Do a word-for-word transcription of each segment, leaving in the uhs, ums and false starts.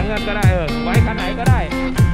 เงินก็ได้เออไว้คันไหนก็ได้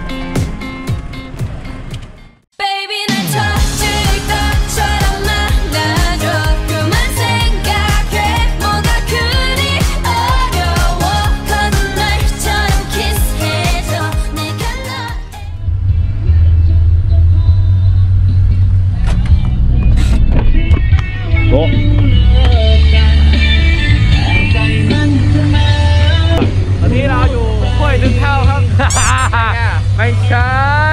ตอนนี้เราอยู่ห้วยถึงเท่าครับ ไม่ใช่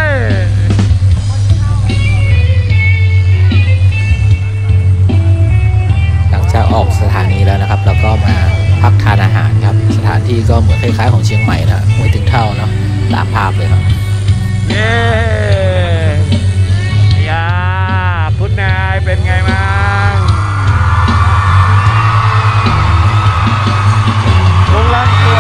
หลังจากออกสถานีแล้วนะครับเราก็มาพักทานอาหารครับสถานที่ก็เหมือนคล้ายๆของเชียงใหม่นะห้วยถึงเท่าเนาะตามภาพเลยครับเย้ยาพุทธนายเป็นไงบ้างลงลังตัว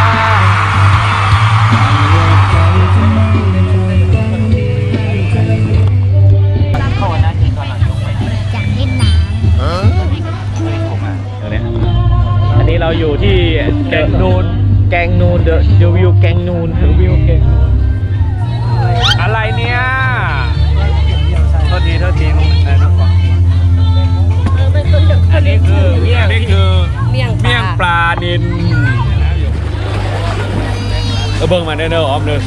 อันนี้เราอยู่ที่แกงนูนแกงนูนเดอะเดอะวิวแกงนูนเดอะวิวแกงอะไรเนี่ยโทษทีโทษทีอันนี้คือเมี่ยงนี่คือเมี่ยงเมี่ยงปลานิลเออเบิ่งมาเด้อออมเด้อ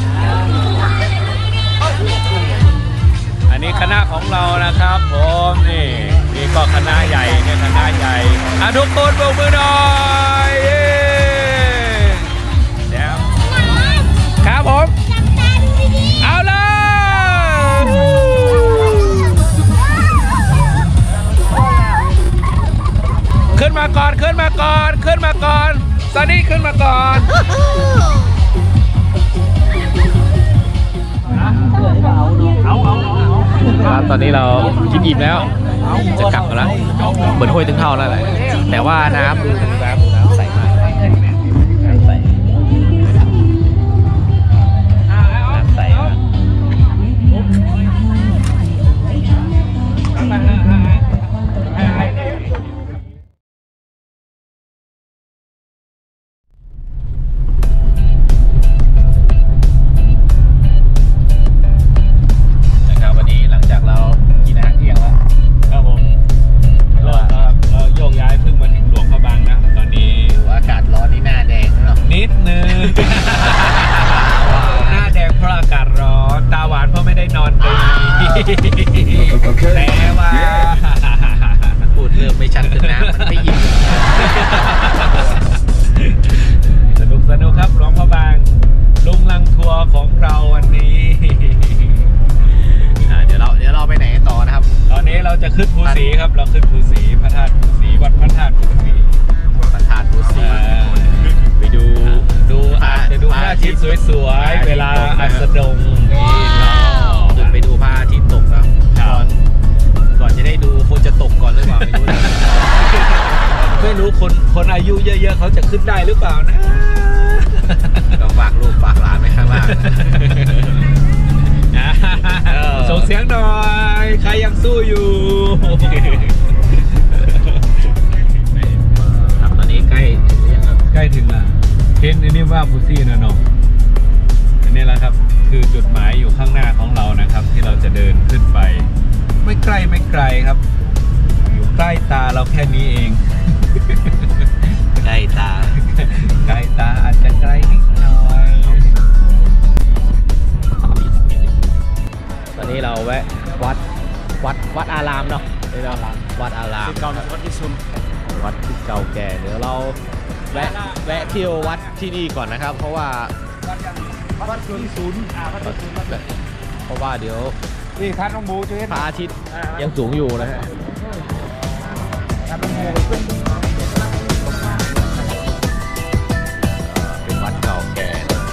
อันนี้คณะของเรานะครับผมนี่นี่ก็คณะใหญ่เนี่ยคณะใหญ่อ่ะทุกคนโบกมือหน่อยเดี๋ยวครับผมเอาเลยขึ้นมาก่อนขึ้นมาก่อนขึ้นมาก่อนตอนนี้ขึ้นมาก่อนครับตอนนี้เรากินอิ่มแล้วจะกลับกันแล้วเหมือนห้วยถึงเท่าแล้วแหละแต่ว่าน้ำดูน้ำน้ำใสมากน้ำใสน้ำใสมากหน้าแดงเพราะอากาศร้อนตาหวานเพราะไม่ได้นอนดีแต่ว่าพูดเริ่มไม่ชัดขึ้นนะมันไม่ยิ้มสนุกสนุกครับหลวงพ่อบางลุงลังทัวร์ของเราวันนี้เดี๋ยวเราเดี๋ยวเราไปไหนต่อนะครับตอนนี้เราจะขึ้นภูสีครับเราขึ้นภูสีพระธาตุภูสีวัดพระธาตุภูสีพระธาตุภูสีไปดูดูอาจจะดูพระอาทิตย์สวยๆเวลาอัสดงขึ้นไปดูพระอาทิตย์ตกนะก่อนก่อนจะได้ดูคนจะตกก่อนหรือเปล่าไม่รู้นะไม่รู้คนคนอายุเยอะๆเขาจะขึ้นได้หรือเปล่านะต้องฝากลูกฝากหลานไว้ข้างล่างส่งเสียงหน่อยใครยังสู้อยู่ตอนนี้ใกล้ใกล้ถึงละเห็นอันนี้ว่าภูซี่นะน้องอันนี้แหละครับคือจุดหมายอยู่ข้างหน้าของเรานะครับที่เราจะเดินขึ้นไปไม่ใกล้ไม่ไกลครับอยู่ใกล้ตาเราแค่นี้เองใกล้ตาใกล้ตาอาจจะไกลนิดหน่อยตอนนี้เราแวะวัดวัดวัดอารามเนาะนี่เราวัดอารามเก่าวัดที่ซุนวัดที่เก่าแก่เดี๋ยวเราแวะแวะเที่ยววัดที่นี่ก่อนนะครับเพราะว่าวัดที่ศูนย์เพราะว่าเดี๋ยวนี่ท่านน้องหมูจะเห็นพระอาทิตย์ยังสูงอยู่นะฮะเป็นวัดเก่าแก่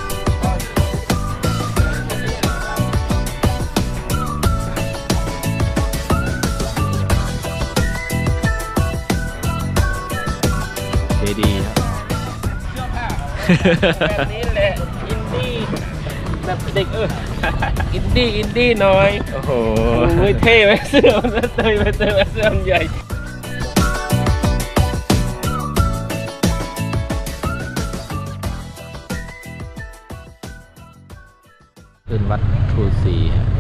เจดีย์แบบนี้แหละอินดี้แบบเด็กเอออินดี้อินดี้หน่อยโอ้โหเท่ไหมเสื้อมันเท่ไหมเสื้อเสื้อใหญ่วัดทูสี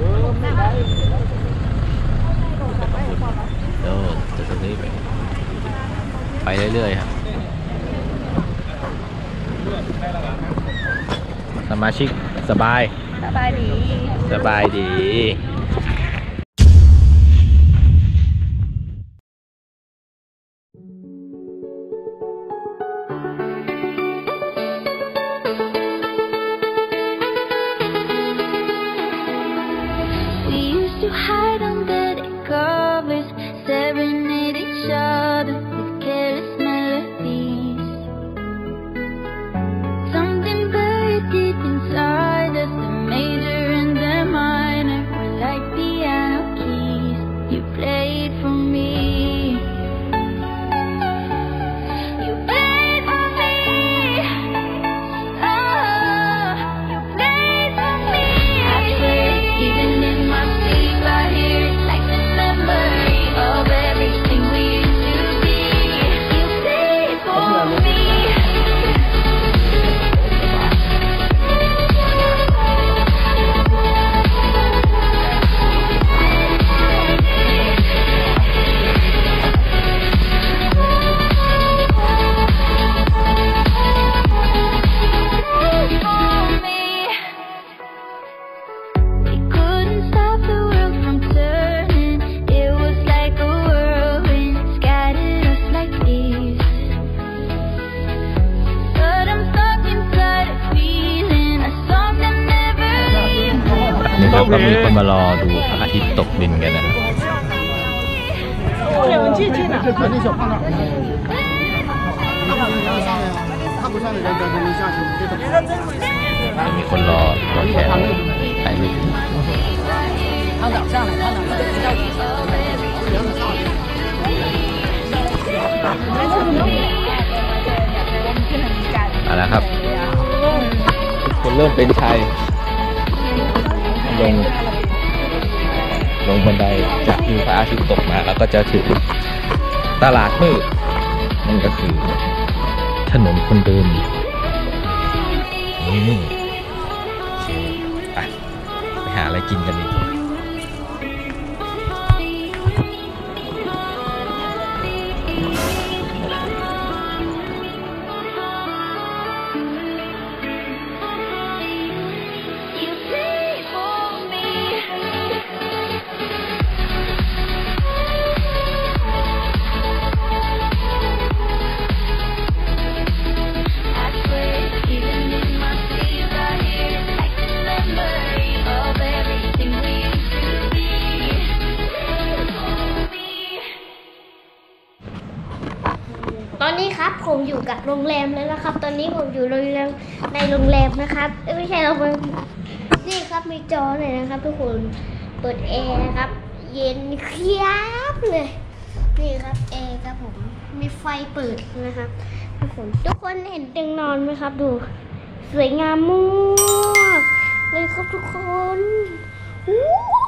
เดี๋ยวจะตรงนี้ไปไปเรื่อยๆครับสมาชิกสบายสบายดีสบายดี To hide under the covers, serenade each other with careless melodies. Something very deep inside us, the major and the minor were like piano keys. You played for me. You played for me. Oh, you played for me. I swear, even in my sleep, I hear it like the memory of everything we used to be. You played for me. We couldn't stop the world from turning. It was like a whirlwind, scattered us like leaves. But I'm stuck inside a feeling, a song that never leaves. นี่ครับก็มีคนมารอดูพระอาทิตย์ตกดินกันนะครับมีคนรอรอแขกถ่ายรูปเอาละครับทุกคนเริ่มเป็นชายลงลงบันไดจากที่พระอาทิตย์ตกมาแล้วก็จะถึงตลาดมืดนั่นก็คือถนนคนเดินนี่ไปไปหาอะไรกินกันดีกว่า You played for me. I swear, even in my sleep, I hear it like the memory of everything we used to be. For me. ตอนนี้ครับผมอยู่กับโรงแรมแล้วนะครับ ตอนนี้ผมอยู่โรงแรมในโรงแรมนะครับเอ้ยไม่ใช่โรงแรมนี่ครับมีจอเลยนะครับ ทุกคนเปิดแอร์นะครับ เย็นเคียบเลยนี่ครับแอร์ครับผมมีไฟเปิดนะครับ ทุกคนทุกคนเห็นเตียงนอนไหมครับ ดูสวยงามมากเลยครับทุกคนอู้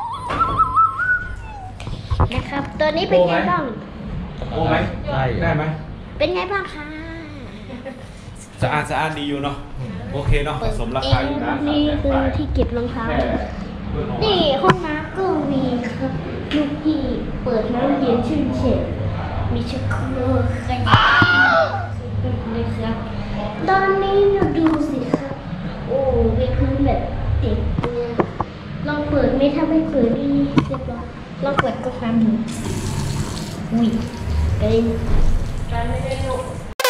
นะครับตอนนี้เป็นไงบ้างโอ้ไหมได้ได้ไหมเป็นไงบ้างคะสะอาดสะอาดดีอยู่เนาะโอเคเนาะสมราคาอยู่นะนี่คือที่เก็บรองเท้า นี่ห้องน้ำก็มีครับลูกพี่เปิดน้ำเย็นชื่นเฉยมีชักโครกขยะเลยครับตอนนี้เราดูสิครับโอ้เป็นพื้นแบบติดเนี่ยลองเปิดไหมถ้าไม่เปิดนี่เรียบร้อยลองเปิดก็ฟังดูอุ้ยกระเด็นการไม่ได้ลูก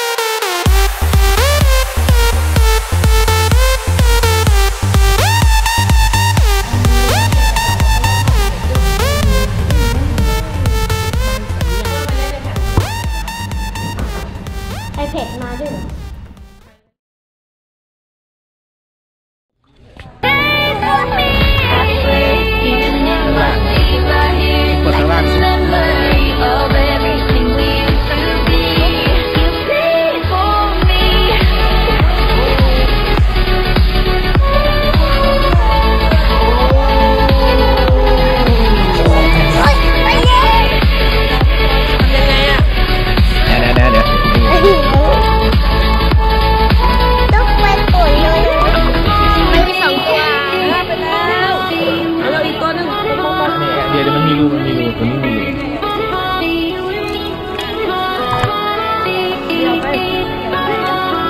iPad มาด้วยเหรอ Like the memory of everything we used to be. You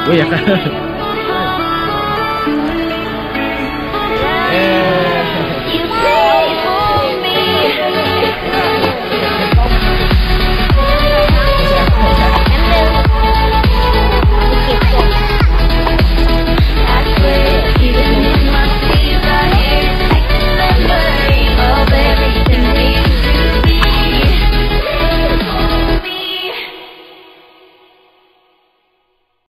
อุ้ยอย่า